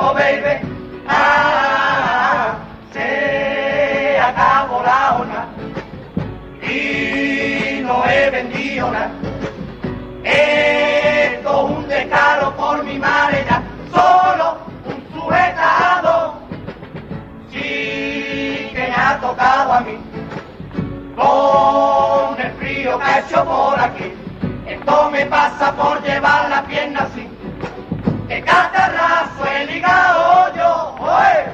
oh baby, se acabó la hora y no he vendido nada. Esto es un descaro por mi madre ya, solo un sujetado, sí que me ha tocado a mí, con el frío que ha hecho por aquí. Esto me pasa por llevar la pierna así, que catarrazo he ligado yo, oye,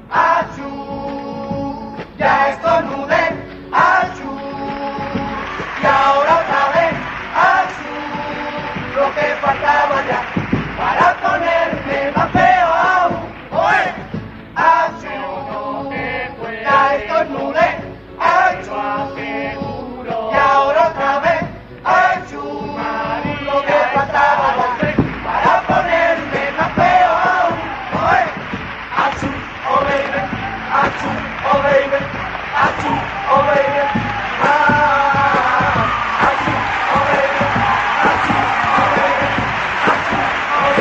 achú, ya estornudé, achú, y ahora otra vez, achú, lo que faltaba ya, para ponerme más feo aún, oye, achú, ya estornudé, achú, y ahora otra vez, achú, lo que faltaba ya, para ponerme más feo aún, oye, achú, oh baby, achú, oh baby, achú, oh baby, achú, oh baby, achú, oh baby, achú, oh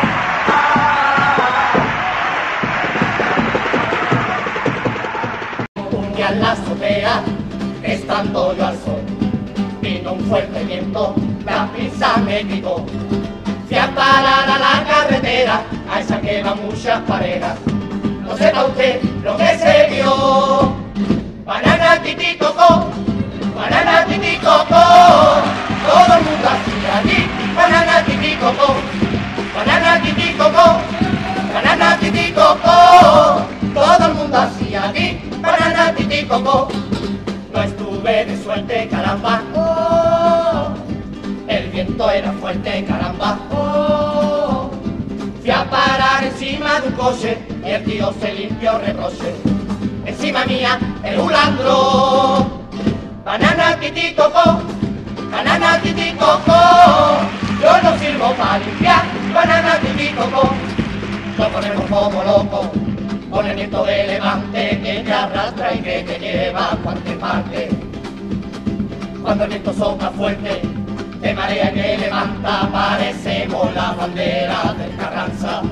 baby, Un día en la azotea, estando yo al sol, vino un fuerte viento, la prisa me quitó. Fui a parar a la carretera, a esa que va muchas parejas. No sepa usted lo que se vio. Banana titi coco, banana titi coco. Todo el mundo hacía allí, banana titi coco, banana titi coco, banana titi coco. Todo el mundo hacía allí, banana titi coco. No estuve de suerte, caramba, oh, el viento era fuerte, caramba, oh. Fui a parar encima de un coche y el tío se limpió reproche. Encima mía el hulandro, banana titi coco, banana titi coco. Yo no sirvo para limpiar, banana titi coco. Nos ponemos como locos con el viento de levante que te arrastra y que te lleva a cualquier parte. Cuando el viento sopla fuerte, te marea y te levanta, parecemos la bandera del Carranza.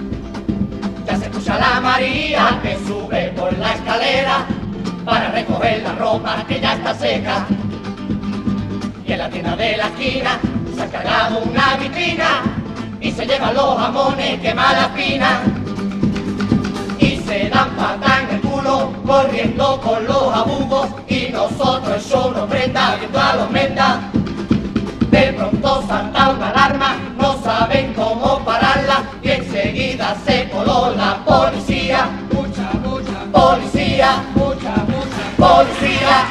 Ya se escucha la María que sube por la escalera para recoger la ropa que ya está seca. Y en la tienda de la esquina se ha cargado una vitrina y se llevan los jamones que mala espina. Y se dan patas en el culo corriendo con los abugos y nosotros el show nos prenda viendo a los mendas. De pronto salta una alarma, no saben cómo pararla y enseguida se coló la policía. Mucha policía, mucha policía,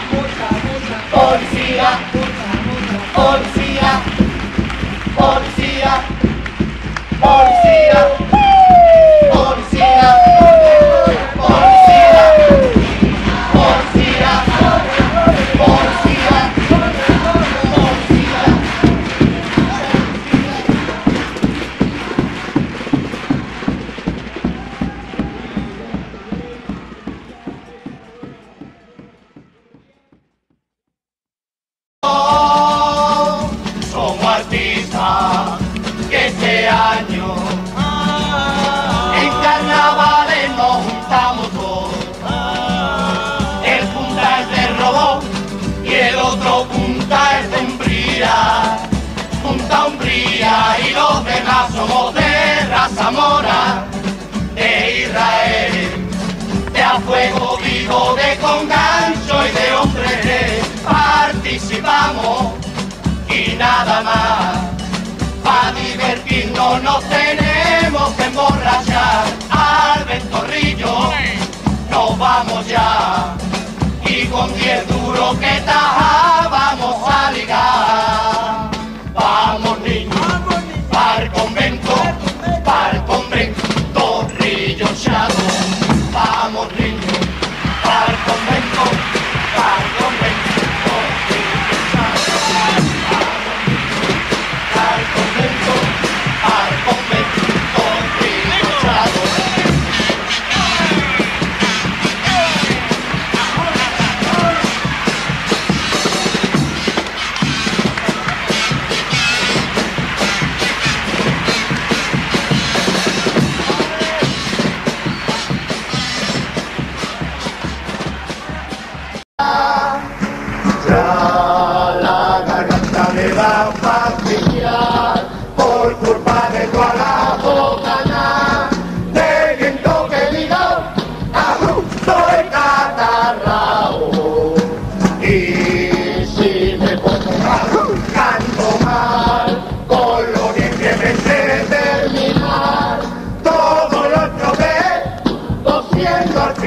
policía, policía, policía, policía, policía, policía, policía, policía. Somos artistas que este año en carnavales nos juntamos todos. El punta es de robot y el otro punta es de Umbría. Punta Umbría y los demás somos de raza mora, de Israel, de a fuego vivo, de con gancho y de hombre. Participamos y nada más. Pa' divertirnos nos tenemos que emborrachar. Al ventorrillo nos vamos ya. Y con 10 duros que taja vamos a ligar. Vamos niños, pa'l convento, Torrillo Chado. Vamos niños, pa'l convento, Torrillo Chado. Pa'l convento, Torrillo Chado.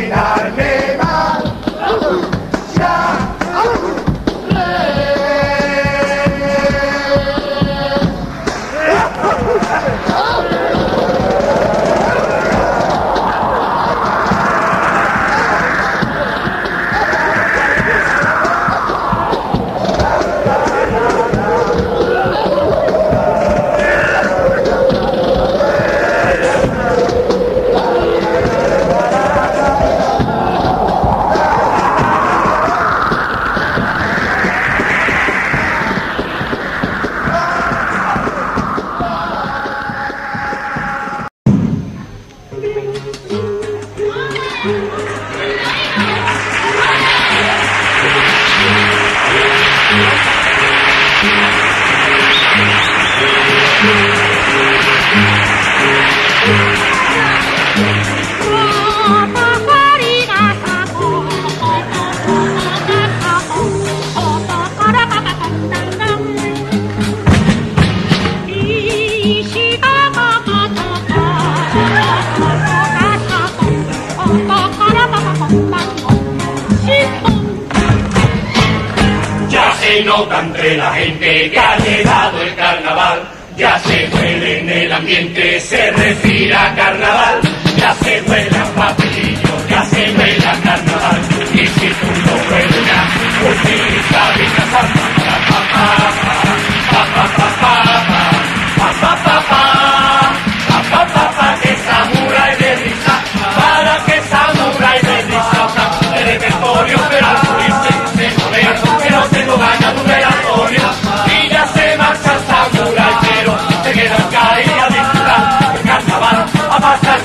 mirarme mal. Ya. Se nota entre la gente que ha llegado el carnaval, ya se huele en el ambiente, se respira carnaval, ya se huele a papelillo, ya se huele a carnaval, y si tú no hueles ya, utiliza Villa Santa, que samurai de risa, para que samurai de risa, el repertorio operal, que no tengo ganas de un velatorio, y ya se marcha el samurai, pero se queda caída a disfrutar el carnaval, a pasar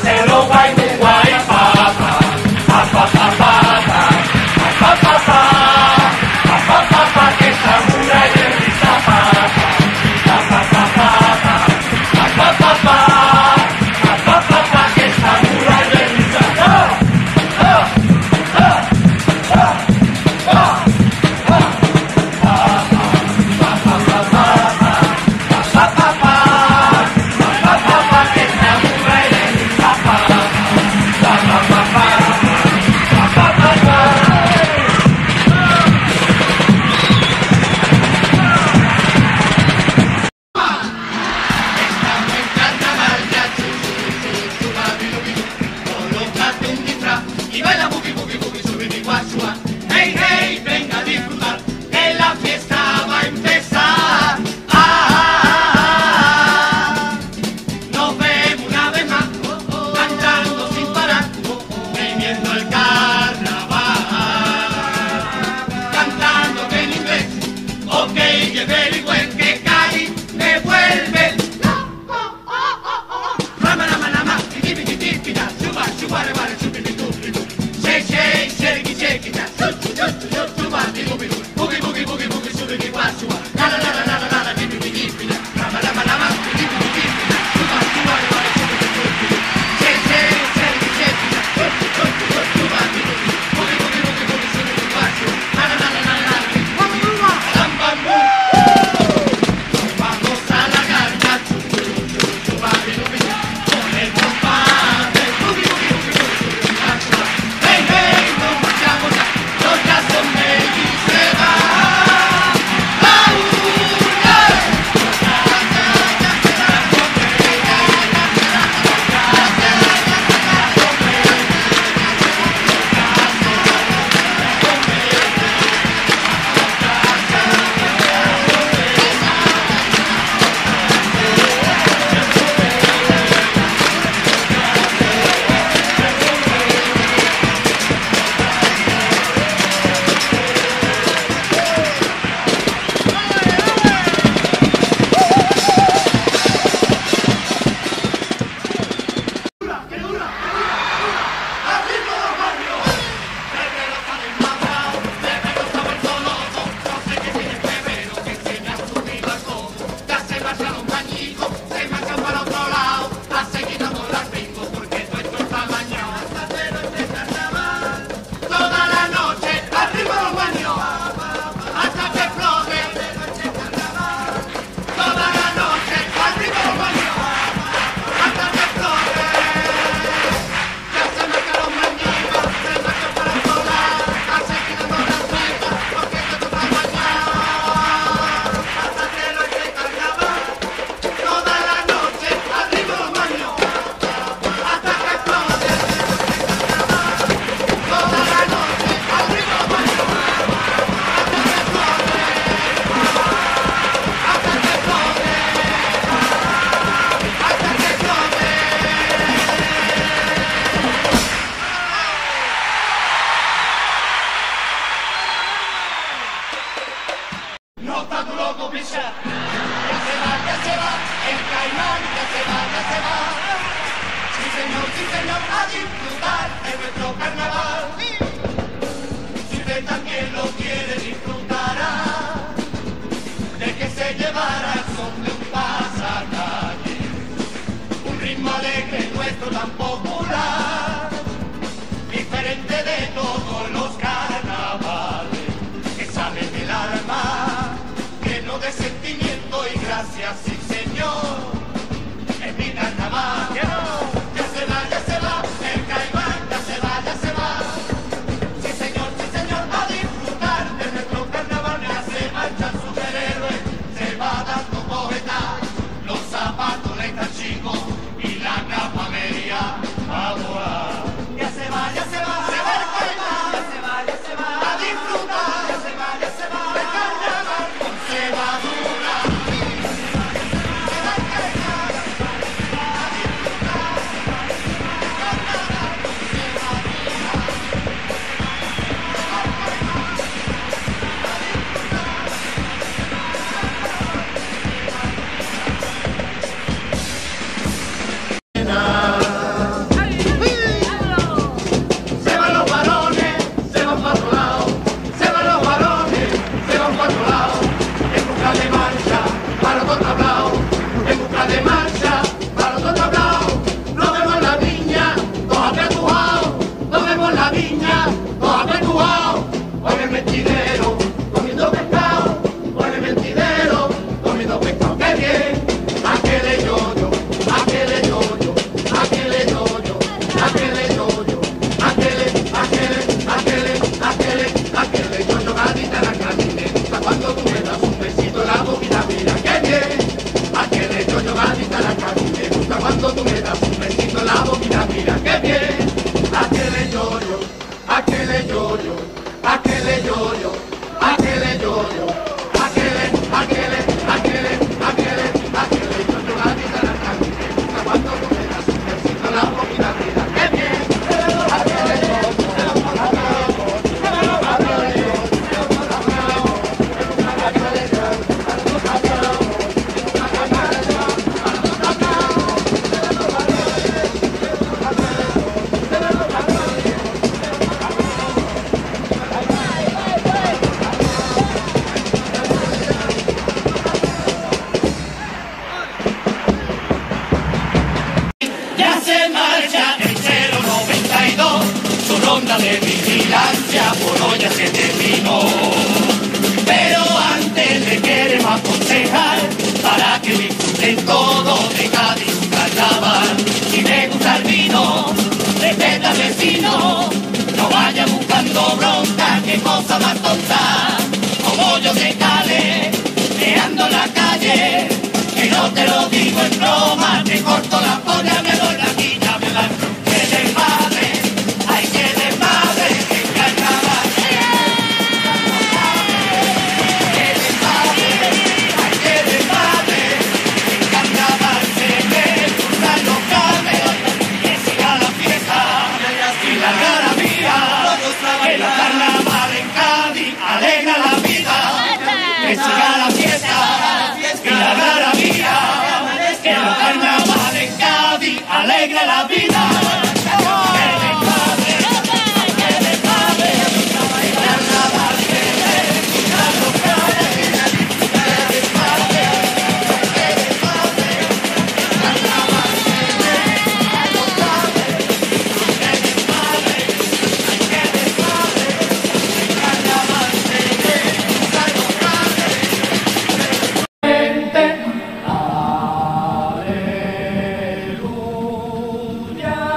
señor, a disfrutar de nuestro carnaval. Si usted también lo quiere, disfrutará de que se llevara el son de un pasacalle, un ritmo alegre nuestro tan popular, diferente de todos los carnavales, que sale del alma, lleno de sentimiento y gracias, sí señor, es mi carnaval. Ya se va, el caimán, ya se va, ya se va. Sí señor, a disfrutar de nuestro carnaval, ya se marchan superhéroes, se va dando poeta, los zapatos le están chicos y la capa media a volar. Ya se va, se va el caimán, ya se va, a disfrutar, ya se va, el carnaval con cebadura. Se va el caimán, a disfrutar, el carnaval con cebadura. Se van los varones, se van para otro lado, se van los varones, se van para otro lado, en busca de marcha para otro tablao, en busca de marcha para otro tablao. No vemos la viña, todos apretujados, no vemos la viña, todos apretujados. Oye el mentidero, comiendo pescado, oye el mentidero, comiendo pescado. ¡Qué bien! Aquel yo-yo, aquel yo-yo, aquel yo-yo, aquel yo-yo, aquel yo-yo, gadita la camineta, cuando tú me das un besito en la boquita, mira qué bien. Aquel yo-yo, gadita la camineta, cuando tú me das un besito en la boquita, mira qué bien. Aquel yo-yo, aquel yo-yo, aquel yo-yo, aquel yo-yo, aquel yo-yo, gadita la camineta, cuando tú me das un besito en la boquita, mira qué bien. Aquel yo-yo. Ya se marcha el 092, su ronda de vigilancia por hoy ya se terminó. Pero antes le queremos aconsejar, para que disfruten todo de Cádiz un carnaval. Si le gusta el vino, respeta al vecino, no vaya buscando bronca, qué cosa más tonta. Como yo de Cale, meando la calle, que no te lo digo en broma, te corto la polla, me doy la quilla, me la que desmadre, ay que desmadre, que carnaval. Que desmadre, ay que desmadre, que carnaval se me cruzan los cables, que siga la fiesta y la garabía, que los carnaval en Cádiz alegra la vida, que siga la fiesta y la garabía, que los carnaval en Cádiz alegra la vida. Aleluya.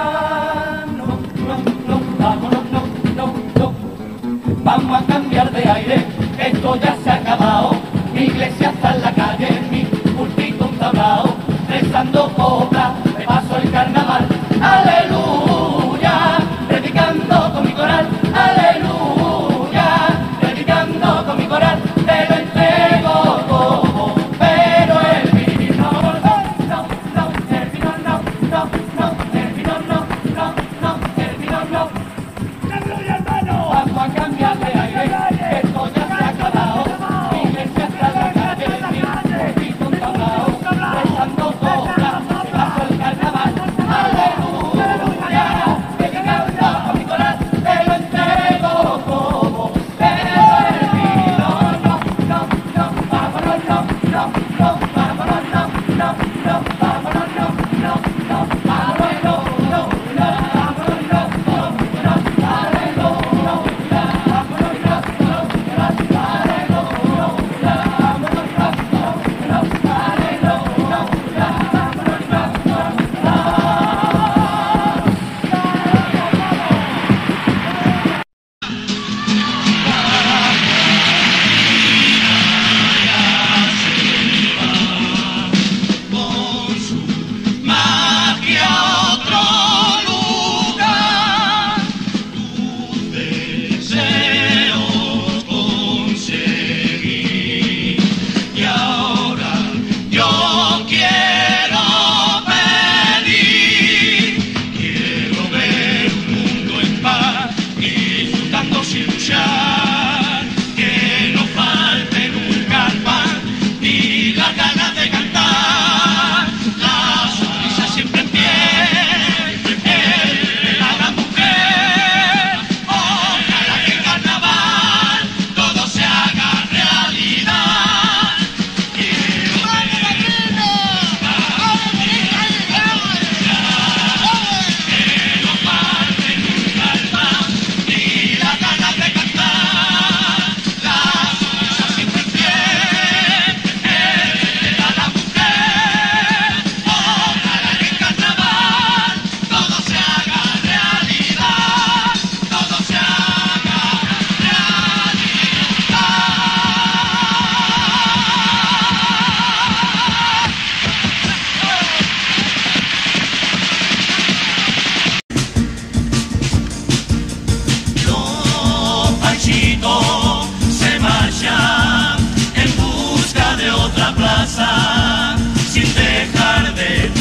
pasa sin dejar de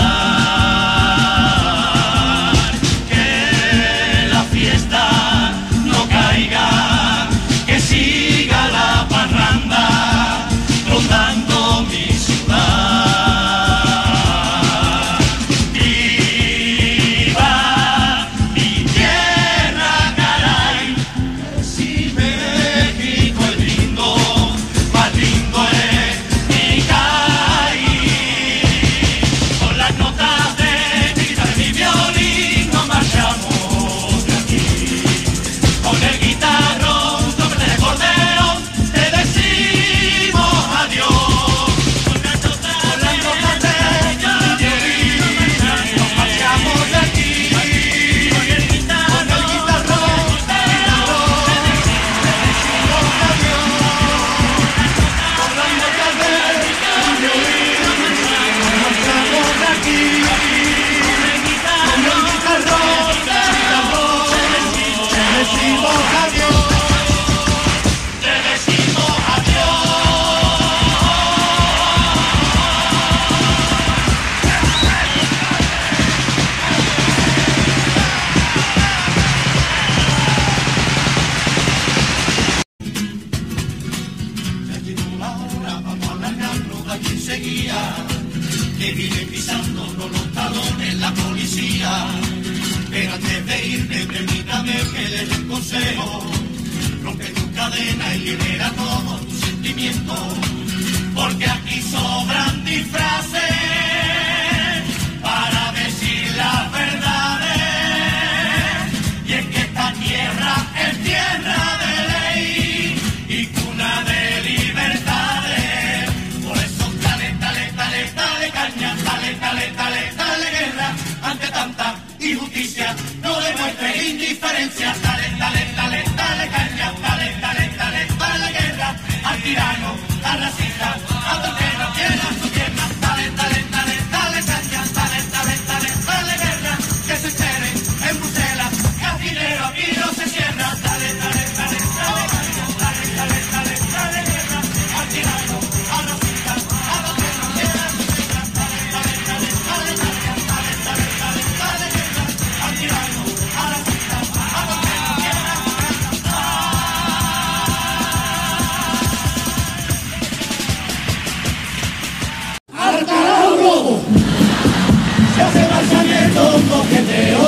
tocar. Que la fiesta no caiga, que siga la parranda rondando mi ciudad. Viva mi tierra, caray, que si México es lindo, más lindo es mi país. Con las notas de mi guitarra y mi violín nos marchamos de aquí. Con el guitarrón, trompeta y acordeón, te decimos adiós. Con las notas de mi violín nos marchamos de aquí. Con el guitarrón, te decimos adiós. Con las notas de mi violín nos marchamos de aquí. Con el guitarrón, te decimos adiós. Te decimos adiós. Ya llegó la hora, vamos a largarnos de aquí enseguida, que viene pisándonos los talones la policía. Pero antes de irme, permítame que le dé un consejo. Rompe tu cadena y libera todos tus sentimientos, porque aquí sobran disfraces para decir las verdades. Y es que esta tierra es tierra de ley y cuna de libertades. Por eso dale, dale, dale, dale caña, dale, dale, dale, dale guerra. Ante tanta injusticia no demuestre indiferencia. Dale, dale, dale, dale caña, dale, dale, dale, dale guerra. Al tirano, al racista, a todo que no quiera su tierra. Dale, dale, dale, dale caña, dale, dale, dale, dale guerra. Que se espere en Bruselas, que el dinero aquí no se cierra. Dale, dale, dale, dale caña, dale, dale, dale, dale guerra. Al tirano, al racista, a todo que no quiera su tierra. Dale, dale, dale, dale caña, dale, dale, dale, dale guerra. Al tirano, al racista, a todo que no quiera su tierra. ¡Al carajo globo! Se hace marchamiento un boqueteo,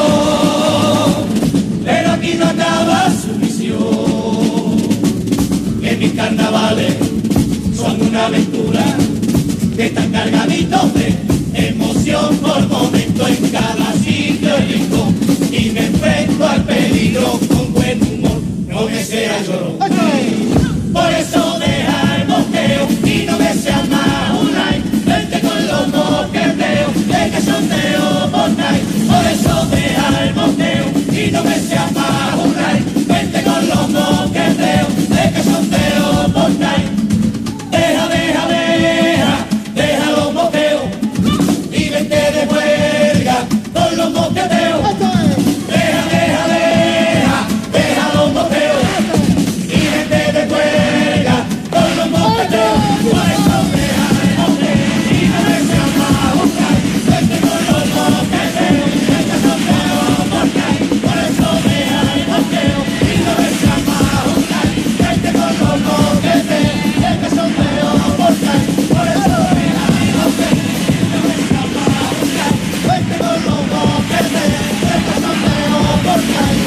pero aquí no acaba su misión. Que mis carnavales son una aventura que están cargaditos de emoción por momento en cada sitio y rincón. Y me enfrento al peligro con buen humor, no me sea llorón. Por eso deja el mosqueo y no me seas más un like. Vente con los mosqueteos, de cachondeo por night. Por eso deja el mosqueo y no me seas más un like. Vente con los mosqueteos, de cachondeo por night. Deja, deja, deja, deja los mosqueos y vente de huelga con los mosqueteos. Deja, deja, deja, deja los mosqueos y vente de huelga con los mosqueteos. Por eso deja el mosqueo y no me seas más un like. Vente con los mosqueteos, de cachondeo por night. Por eso deja el mosqueo y no me seas más un like. Vente con los mosqueteos, de cachondeo por night. Por eso deja el mosqueo y no me seas más un like. Vente con los mosqueteos, de cachondeo por night.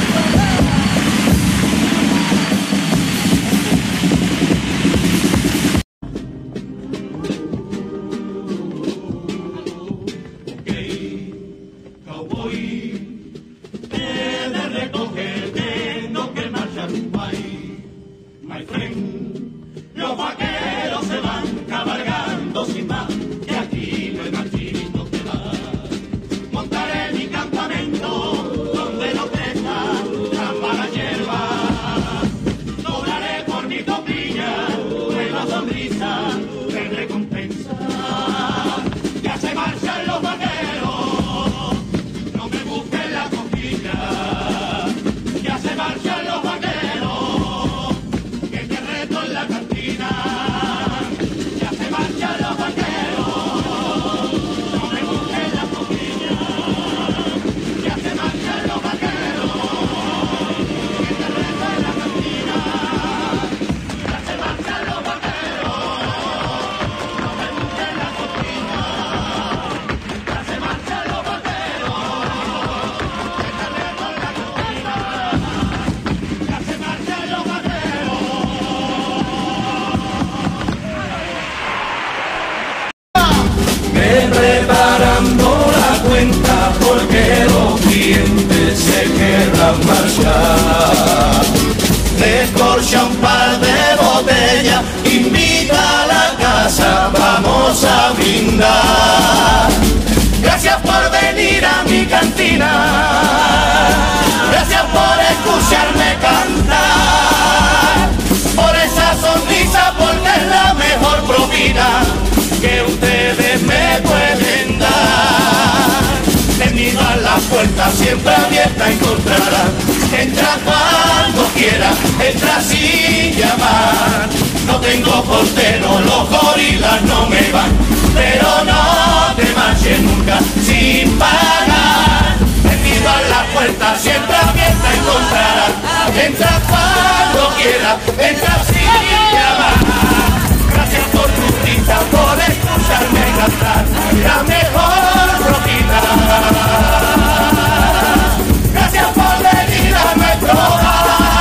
Cowboy, he de recogerte, no que marcha tu país. My friend, los vaqueros se van cabalgando sin más, y aquí no hay marchito que dar. Montaré mi campamento donde no crezca trampa la hierba. Doblaré por mi copilla una sonrisa de recompensa. Ya se marchan los vaqueros, no me busquen la copilla. Ya se marchan los vaqueros, que te reto en la descorcha un par de botellas, invita a la casa, vamos a brindar. Gracias por venir a mi cantina, gracias por escucharme cantar, por esa sonrisa, porque es la mejor propina que ustedes me pueden dar. Tenido la puerta siempre abierta encontrará, entra cuando quiera, entra sin llamar. No tengo portero, los gorilas no me van, pero no te marches nunca sin pagar. Tenido la puerta siempre abierta encontrará, entra cuando quiera, entra sin llamar. Gracias por tu risa, por escucharme cantar, la mejor propina. Gracias por venir a nuestro bar.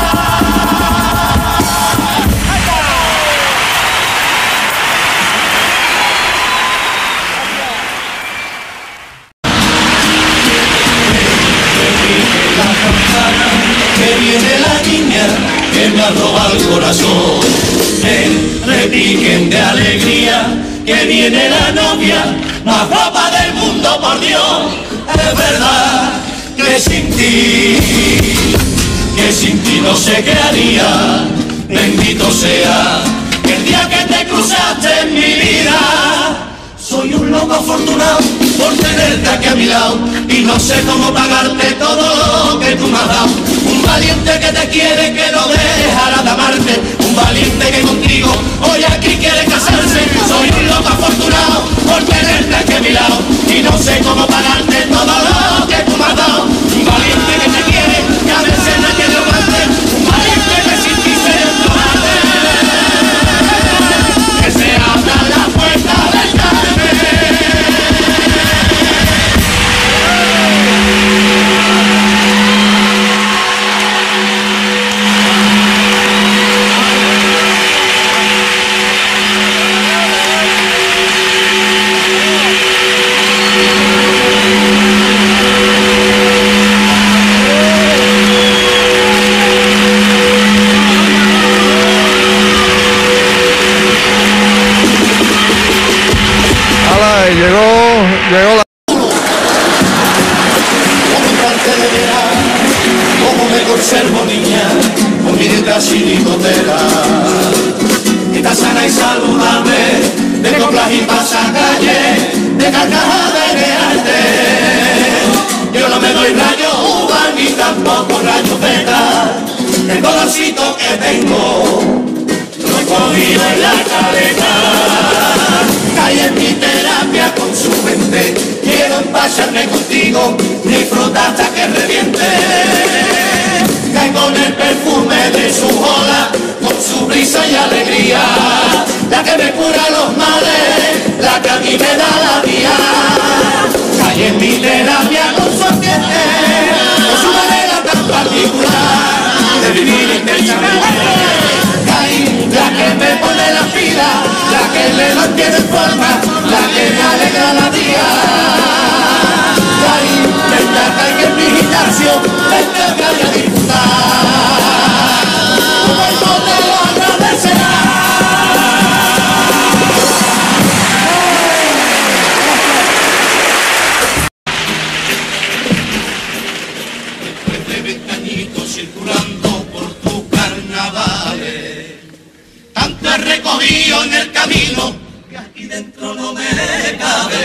Que viene la niña que me ha robado el corazón, repiquen de alegría, que viene la novia más guapa del mundo, por Dios. Es verdad que sin ti no sé qué haría. Bendito sea el día que te cruzaste en mi vida. Soy un loco afortunado por tenerte aquí a mi lado, y no sé cómo pagarte todo lo que tú me has dado. Un valiente que te quiere, que no dejará de amarte, un valiente que contigo hoy aquí quiere casarse. Soy un loco afortunado por tenerte aquí a mi lado, y no sé cómo pagarte todo lo que tú me has dado. Un valiente que te quiere, que a veces no quiere amarte, un valiente que sin ti se entromate, que se abra la puerta del Carmen. Llegó la... Como me conservo, niña, con mi dieta silicotera. Está sana y saludable, de coplas y pasacalle, de carcajadas de nearte. Yo no me doy rayo uva ni tampoco rayo beta. El dolorcito que tengo lo he cogido en la caleta. Caí en mi terapia con su mente, quiero empacharme contigo, disfrutar hasta que reviente. Caí con el perfume de su ola, con su brisa y alegría, la que me cura los males, la que a mí me da la vida. Caí en mi terapia con su ambiente, con su manera tan particular de vivir intensamente. La que me pone la pila, la que le mantiene forma, la que me alegra la vida. Vente acá y que en mi gimnasio, vente acá y a disfrutar. Tu cuerpo te lo agradecerá. Después de 20 añitos circulando por tus carnavales, tanto he recogido en el camino que aquí dentro no me cabe.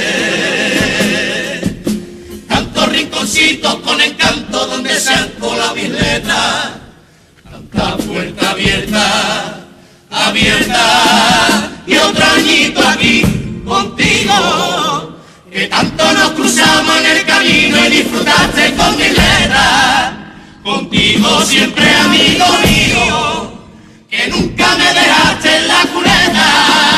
Tantos rinconcitos con encanto donde se han colado mis letras, tanta puerta abierta, abierta, y otro añito aquí contigo, que tanto nos cruzamos en el camino y disfrutaste con mis letras. Contigo siempre, amigo mío, que nunca me dejaste en la cuneta.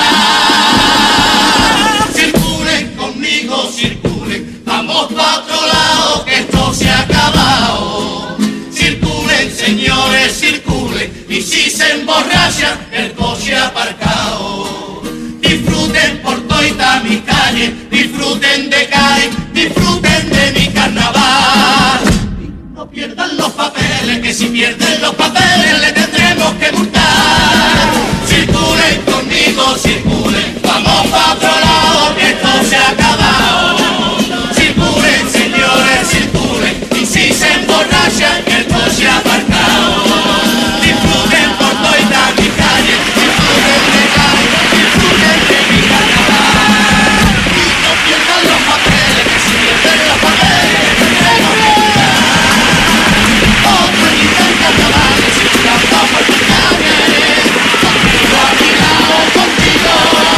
Circulen conmigo, circulen, vamos pa' otro lado, que esto se ha acabado. Circulen, señores, circulen, y si se emborrachan, el coche aparcado. Disfruten por toda mi calle, disfruten de Cádiz, disfruten de mi carnaval. Y no pierdan los papeles, que si pierden los papeles le tendremos tenemos que multar. Circulen conmigo, circulen, vamos pa' otro lado, que esto se ha acabado. Circulen, señores, circulen, y si se emborrachan, que esto se ha aparcado. Disfruten por toda mi calle, disfruten de calle, disfruten de mi carnaval. Y no pierdan los papeles, que si pierden los papeles, tenemos que cuidar. Otro en carnavales, circulando por tu calle, contigo a mi lado, contigo.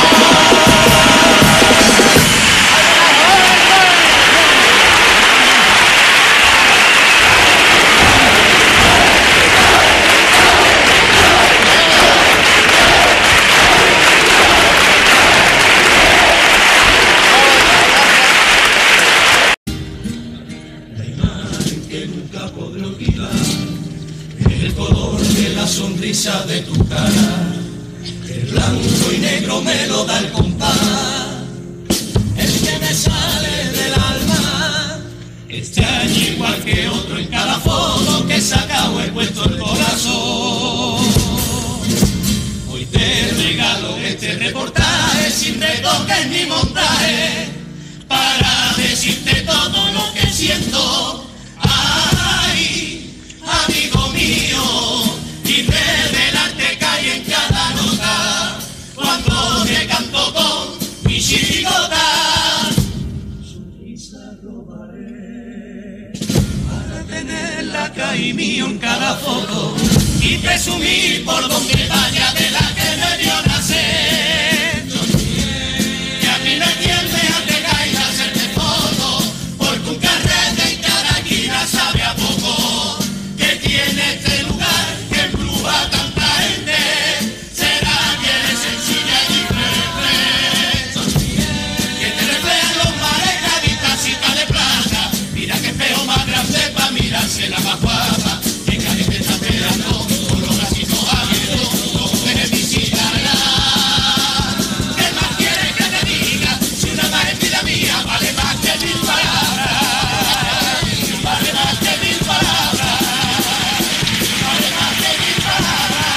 El color de la sonrisa de tu cara, el blanco y negro me lo da el compás, el que me sale del alma. Este año igual que otro, en cada foto que he sacado he puesto el corazón. Hoy te regalo este reportaje sin retoques ni montaje, para decirte todo lo que siento. Ay, amigo mío, y revelarte que hay en cada nota cuando te canto con mi chirigota. Sonrisa robaré para tenerla caí mío en cada foto y presumir por donde vaya de la que me dio nacer. Que a mí no hay quien me atrega y hacerte foto, porque un carrete en cada esquina sabe a poco. Que tiene este lugar que embruja a tanta gente, será que eres sencilla y diferente. Que te reflejan los mares en la tacita de plata, mira que espejo más grande pa' mirarse la más guapa. Que nadie te está esperando con los bracitos abiertos, no puedes visitarla. ¿Qué más quieres que te diga? Si una más es vida mía, vale más que 1000 palabras. Vale más que 1000 palabras. Vale más que 1000 palabras.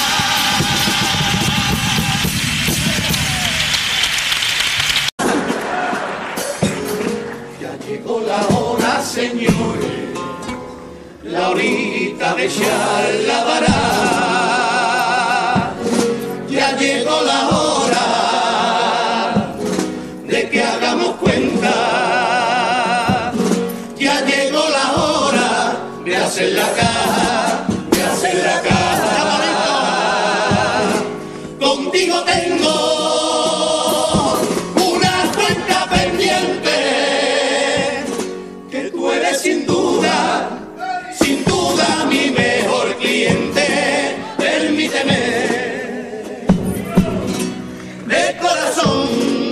Ya llegó la hora, señores, la horita de echar la vara. Ya llegó la hora de que hagamos cuenta. Ya llegó la hora de hacer la caja, de hacer la caja. Contigo tengo una cuenta pendiente, que tú eres sin duda mi mejor cliente. Permíteme de corazón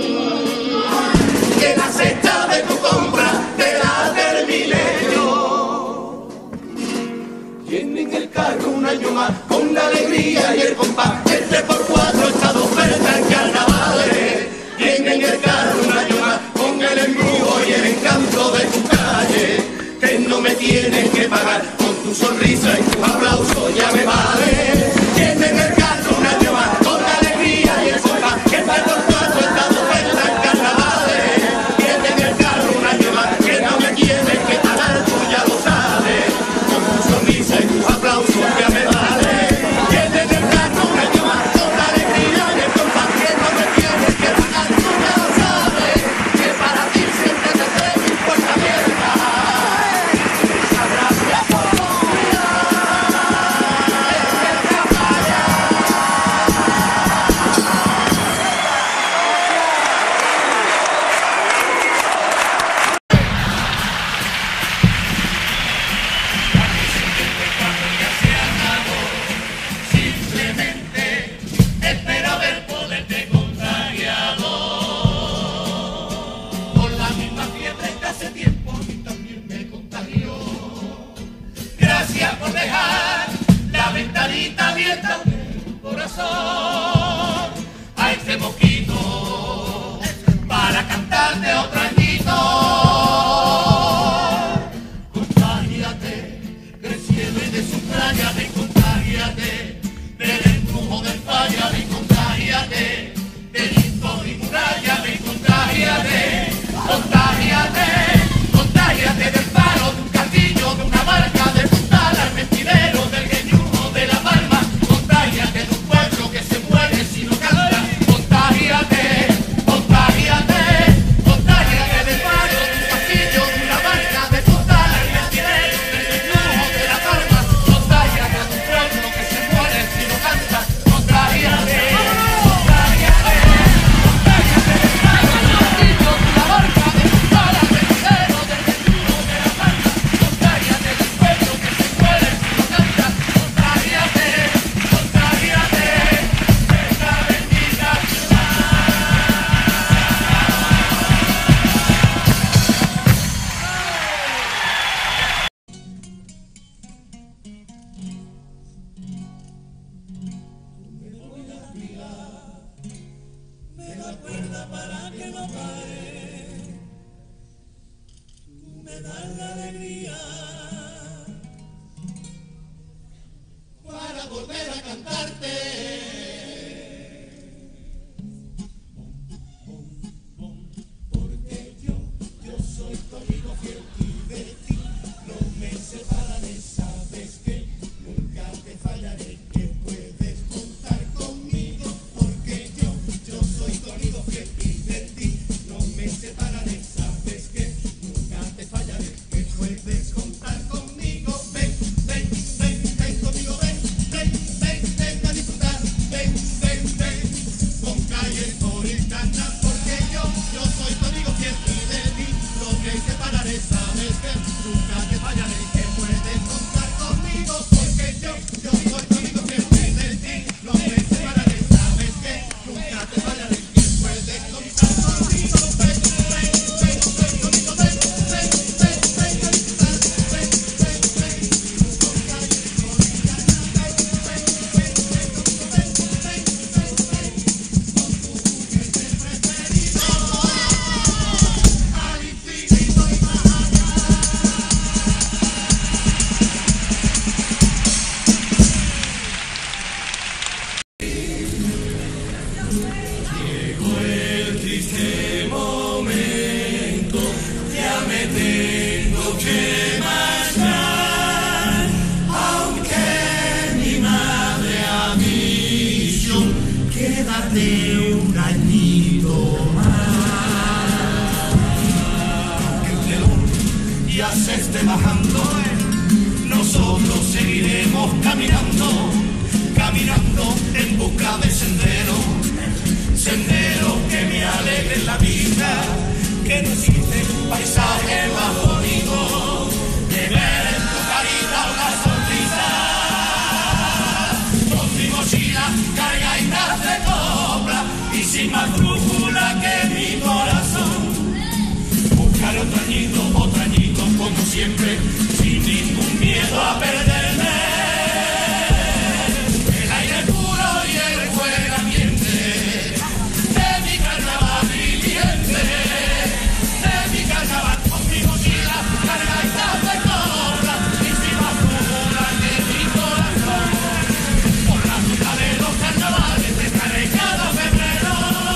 que la cesta de tu compra te la terminé yo. Tiene en el carro un año más con la alegría y el compás, el 3x4 está de oferta en carnavales. Tiene en el carro un año más con el embrujo y el encanto de tu calle, que no me tienes que pagar con tu sonrisa y tu aplauso, ya me vale. Tiene en el carro un año más con la alegría y el compás, que el 3x4 está de oferta en carnavales. Tiene en el carro un año más que no me tienes que pagar, tú ya lo sabes, con tu sonrisa y tu aplauso, ya me vale. Tiene en el carro un año más con la alegría y el compás, que no me tienes que pagar, tú ya lo sabes, que para ti siempre te tengo en puerta abierta. Gracias por espero haber poderte contagiado por la misma fiebre que hace tiempo a mí también me contagió. Gracias por dejar la ventanita abierta del corazón a este mosquito para cantarte otro añito. Contágiate, creciendo de su playa, contágiate. quédate un añito más. El telón ya se esté bajando, nosotros seguiremos caminando, caminando en busca de senderos, senderos que me alegren la vida, que no existe un paisaje más bonito que ver en tu carita una sonrisa. Con mi mochila cargadita de copla y sin más brújula que mi corazón, buscaré otro añito como siempre, sin ningún miedo a perderme. El aire puro y el buen ambiente de mi carnaval viviente, de mi carnaval con mi mochila cargadita de copla y sin más brújula que mi corazón. Por la ruta de los carnavales te estaré cada febrero.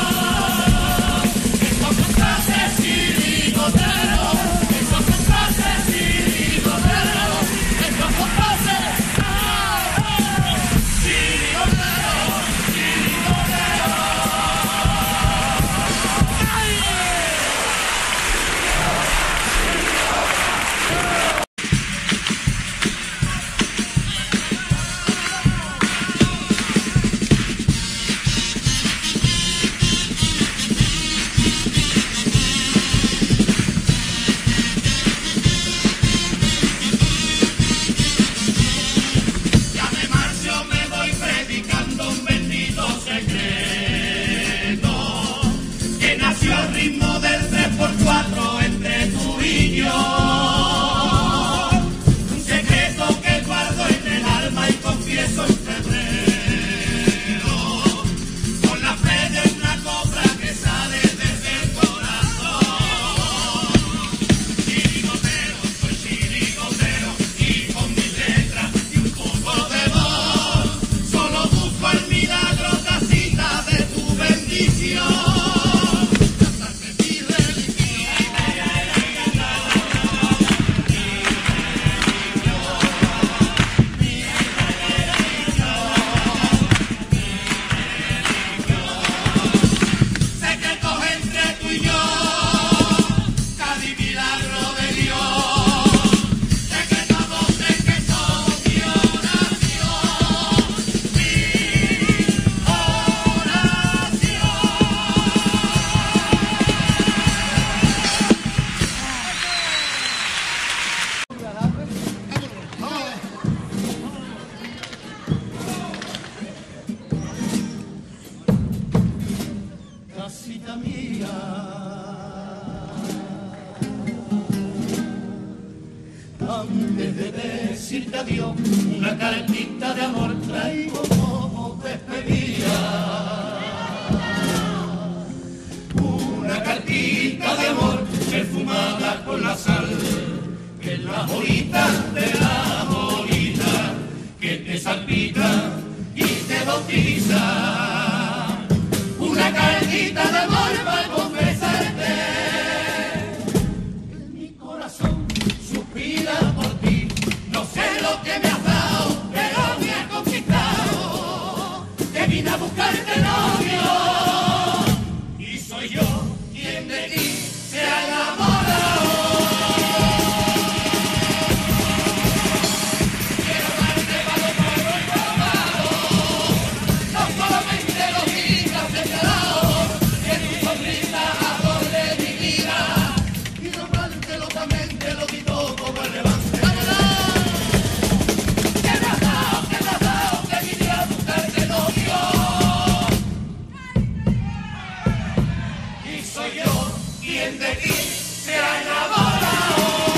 Estos contrastes chirigoteros, estos contrastes chirigoteros, estos contrastes chirigoteros, chirigoteros. Ya me marcho, me voy predicando un bendito secreto que nació al ritmo del 3x4 entre tú y yo. Un secreto que guardo en el alma y confieso en febrero, con la fe de una cobra que sale desde el corazón. Chirigotero, soy chirigotero y con mis letras y un poco de voz solo busco el milagro, casita de tu bendición. Cantarte mi religión. Secretos entre tú y yo, cada milagro de Dios, secretamos de que somos mi oración, mi oración. Casita mía, antes de decirte adiós, una cartita de amor traigo como despedida. Una cartita de amor perfumada con la sal, que es la bolita de la bolita que te salpica y te bautiza. Una cartita de amor para confesarte que mi corazón suspira por ti. No sé lo que me has dado, pero me has conquistado. Que vine a buscarte novio y soy yo quien de ti se ha enamorado. Quiero darte valor y probado, no solamente los días señalados, que tu sonrisa adorne mi vida y nombrarte locamente lo di todo como el levante. Que me has dado, que vine a buscarte novio y soy yo quien de ti se ha enamorado.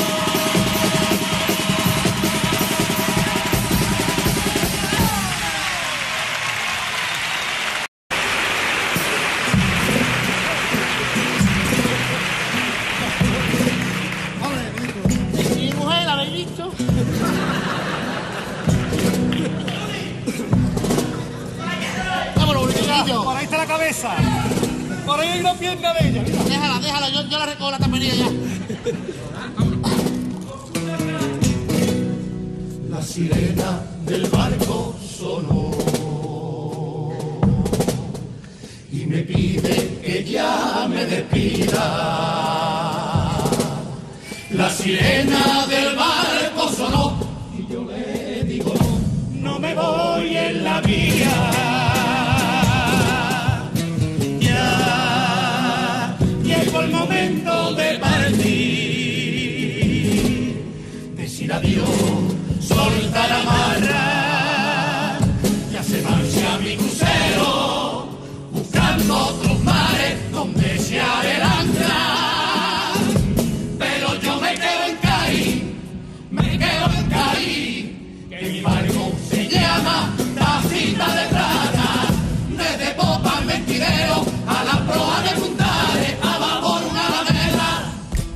Mi mujer, ¿la habéis visto? Vámonos, chiquillo. Por ahí está la cabeza. Por ahí hay una pierna de ella. Mira. Déjala, yo la recojo la tapería ya. La sirena del barco sonó me pide que ya me despida. La sirena del barco sonó y yo le digo no, no me voy en la vía. Ya llegó el momento de partir, decir adiós, soltar amarra, ya se marcha mi crucero, buscando otros mares donde se hará el ancla. Pero yo me quedo en Cádiz, que mi barco se llama Tacita de Plata, desde popa al mentidero, a la proa de Puntares, a vapor una alameda,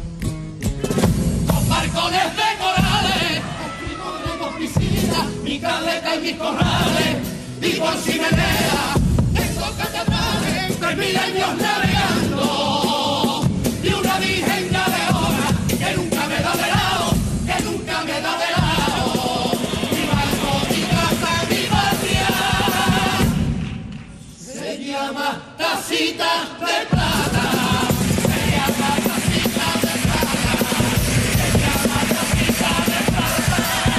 con barcones de corales, con piscinas, mi caleta y mis corrales, y por chimenea, esos catedrales, 3000 años navegando, y una virgen ya de hora, que nunca me da de lado, que nunca me da de lado, mi barco, mi casa, mi patria, se llama Tacita de Plata, se llama Tacita de Plata, se llama Tacita de Plata.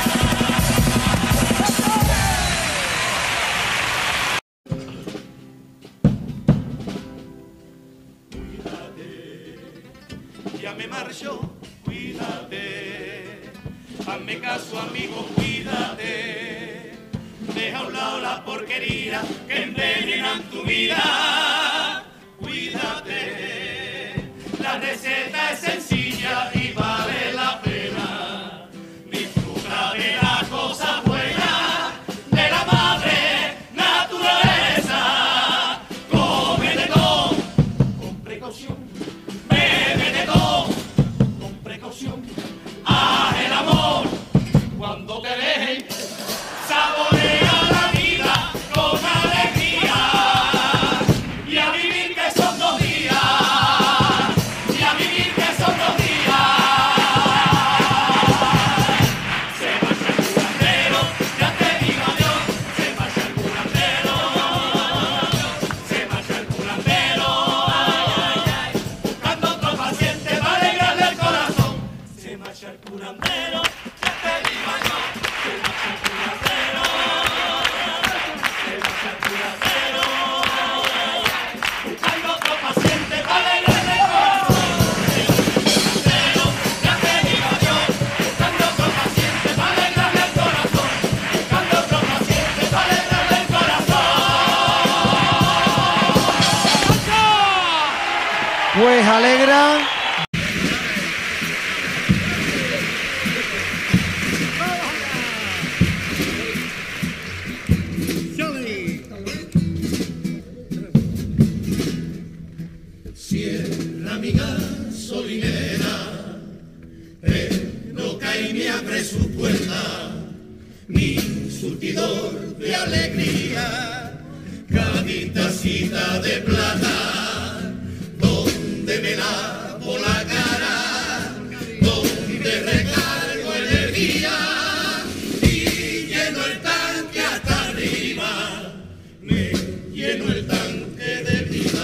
Ya me marcho, cuídate, hazme caso amigo, cuídate, deja a un lado la porquería que envenenan tu vida, cuídate, la receta es sencilla y vale la pena, disfruta de las cosas buenas, de la madre naturaleza, come de todo, con precaución. Bebe de todo, con precaución, haz el amor cuando te dejen, saborea la vida con alegría, y a vivir que son 2 días, y a vivir que son 2 días. Se marcha el curandero, ya te digo adiós, se marcha el curandero, se marcha el curandero. Se marcha el curandero, ya te digo yo, se marcha el curandero, se marcha el curandero, buscando otro paciente para alegrarle el corazón. Se marcha el curandero, ya te digo yo, buscando otro paciente para alegrarle el corazón, buscando otro paciente para alegrarle el corazón. Pues alegra. Cierra mi gasolinera, no cae ni abre su puerta, mi surtidor de alegría, Cádiz, Tacita de Plata, donde me lavo la cara, donde recargo energía y lleno el tanque hasta arriba, me lleno el tanque de vida.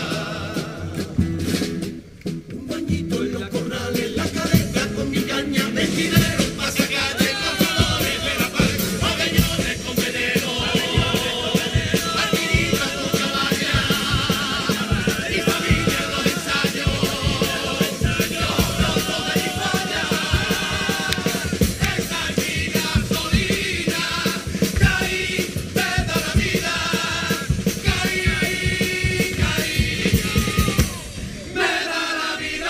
Un bañito en los corrales, la caleta con mi caña de dinero, pasacalle, cazadores de la paz, pabellones con veneno, adquiridas con caballas, y familia en los ensayos, los rotos de mi falla, esa es mi gasolina, caí, me da la vida, caí, me da la vida.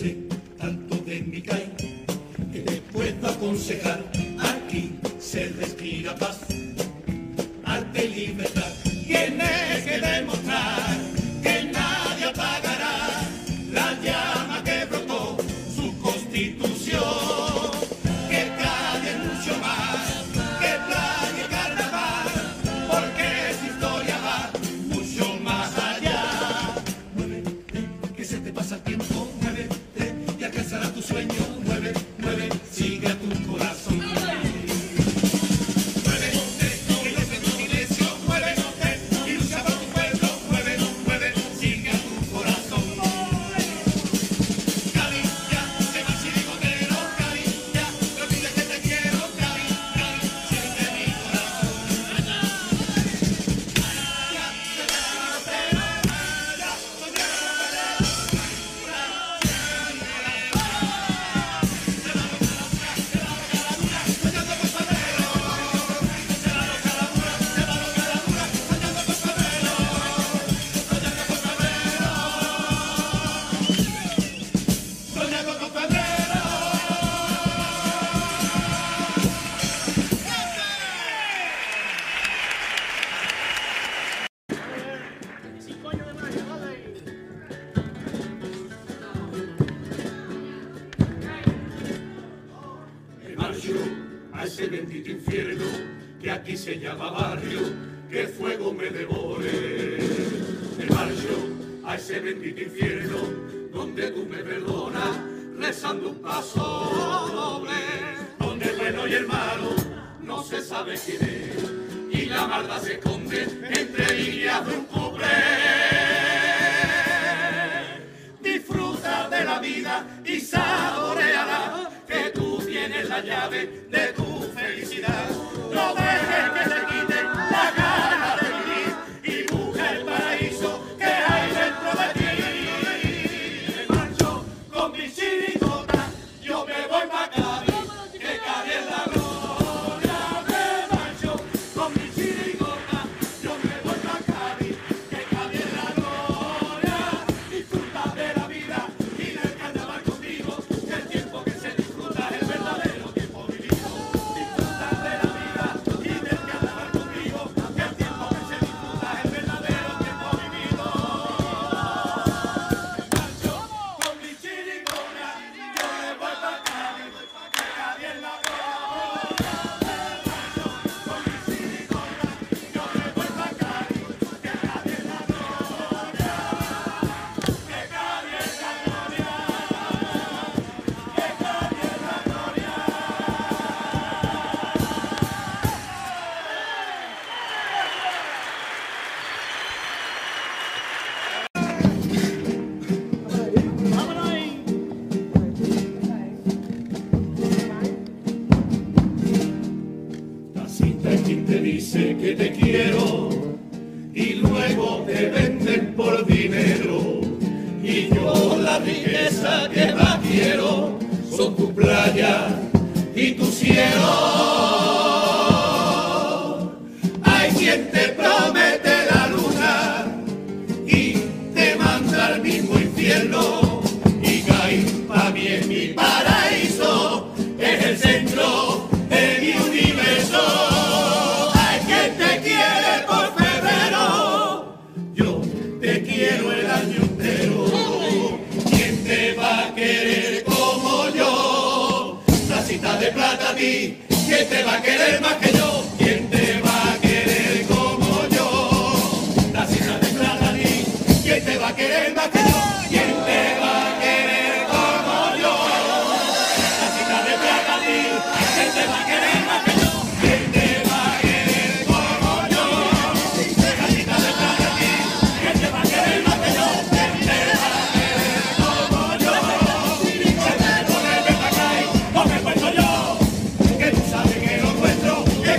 sé tanto de mi CAI que te puedo aconsejar. Aquí se respira paz, arte y libertad. Tienes que demostrar que nadie apagará la llama que brotó su constitución, que cada día es mucho más que playa y carnaval, porque su historia va mucho más allá. Muévete, que se te pasa el tiempo, muévete y alcanzarás tu sueño. Mueve, mueve, sigue a tu corazón. A ese bendito infierno que aquí se llama barrio, que el fuego me devore. Me marcho a ese bendito infierno donde tú me perdonas, rezando un paso doble, donde el bueno y el malo no se sabe quién es, y la maldad se esconde entre líneas de un cuplé. Disfruta de la vida y saboreala, que tú tienes la llave de tu felicidad. No dejes que te quiten la gana de vivir y busca el paraíso que hay dentro de ti. Me marcho con mi chirigota, yo me voy pa' Cádiz, que Cádiz es la gloria. Me marcho con mi chirigota, yo me voy pa' Cádiz, que Cádiz es la gloria. Disfruta de la vida y del carnaval conmigo, que el tiempo que se disfruta es el verdadero tiempo vivido. Disfruta de la vida y del carnaval conmigo, que el tiempo que se disfruta es el verdadero tiempo vivido. Marcho con mi chirigona, yo me voy pa' Cádiz, que Cádiz es la gloria. Marcho con mi chirigona, yo me voy pa' Cádiz, que Cádiz es la gloria. Que Cádiz es la gloria. Que Cádiz es la gloria. La cinta es quien te dice que te quiero y luego te venden por dinero. Y yo la riqueza que más quiero son tu playa y tu cielo. Hay quien te promete la luna y te manda al mismo infierno. Y Cádiz pa' mí es mi paraíso, es el centro de mi universo. Hay quien te quiere por febrero, yo te quiero el año entero. ¿Quién te va a querer como yo? Tacita de plata a ti, ¿quién te va a querer más que yo? ¿Quién te va a querer como yo? Tacita de plata a ti, ¿quién te va a querer más que yo? ¿Quién te va a querer como yo? Tacita de plata a ti, ¿quién te va a querer más que yo? ¿Quién te va a querer como yo? Tacita de plata a ti, ¿quién te va a querer más que yo? ¿Quién te va a querer como yo? Que te pones de Pacay, no me cuento yo, que tú sabes que lo nuestro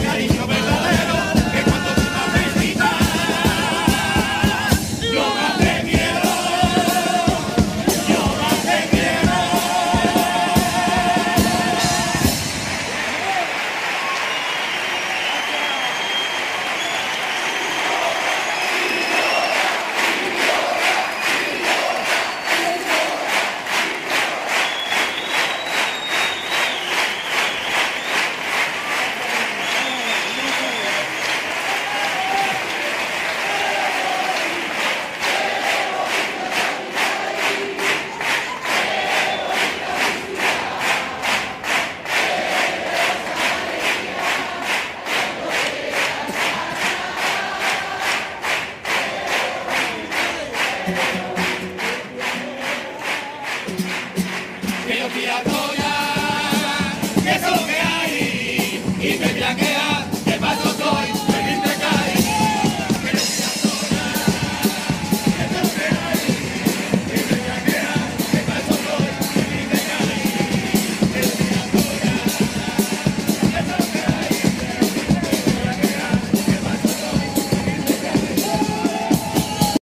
tía Goya.